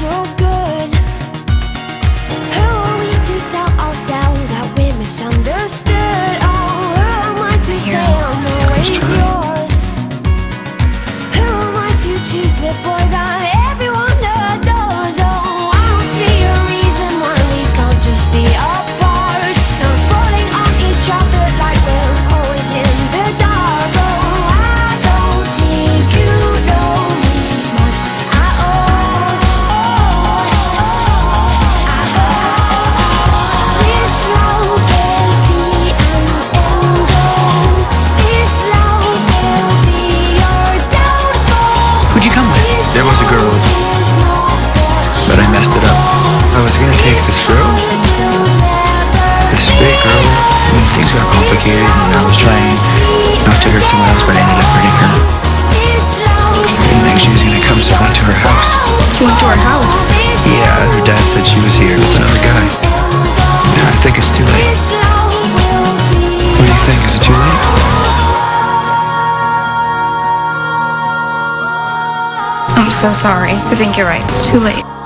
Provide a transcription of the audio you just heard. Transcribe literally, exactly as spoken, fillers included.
no good. Who are we to tell ourselves that we're misunderstood? Oh, who am I to say I'm always yours? Who am I to choose the boy that everyone adores? Oh, I don't see a reason why we can't just be apart, not falling on each other like we're always in the dark. Oh, I don't think you know me much at all. At all. This love is the end and all. This love will be your downfall. Who'd you come with? There was a girl, but I messed it up. I was gonna take this girl, this straight girl, and things got complicated, and I was trying not to hurt someone else, but I ended up hurting her. I didn't think she was gonna come, so I went to her house. You went to her house? Yeah, her dad said she was here with another guy. Now I think it's too late. What do you think? Is it too late? I'm so sorry. I think you're right. It's too late.